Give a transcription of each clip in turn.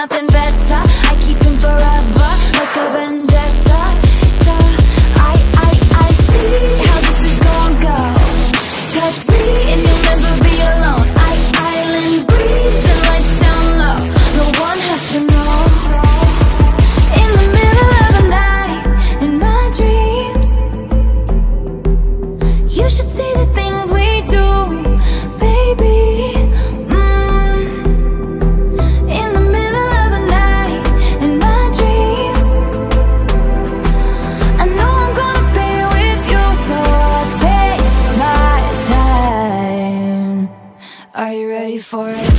nothing better. I keep him forever, like a vendetta-ta. I see how this is gonna go. Touch me and you'll never be alone. Island breeze and lights down low. No one has to know. In the middle of the night, in my dreams, you should see the things we do, baby. In the middle of the night, in my dreams, I know I'm gonna be with you, so I'll take my time. Are you ready for it?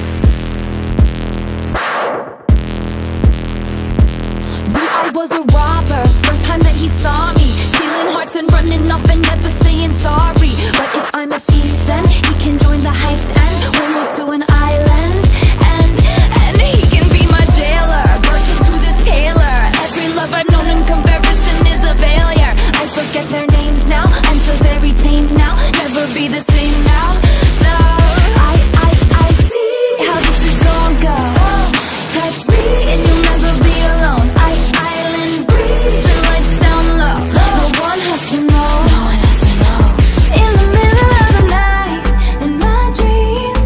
Knew I was a robber, first time that he saw me, stealing hearts and running off and never saying sorry. But if I'm a thief, then he can join the heist and we'll move to an island. And he can be my jailer, virgin to this tailor. Every love I've known in comparison is a failure. I forget their names now, I'm so very tame now. Never be the same now, no. I see how this is gonna go. Touch me and you'll never be alone. Island breeze and lights down low. No one has to know. No one has to know. In the middle of the night, in my dreams,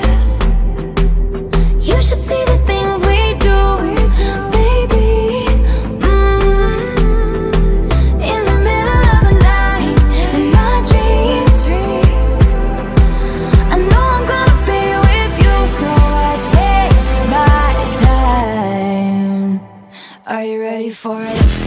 you should see the things we do, baby. In the middle of the night, in my dreams, I know I'm gonna be with you, so I take my time. Are you ready for it?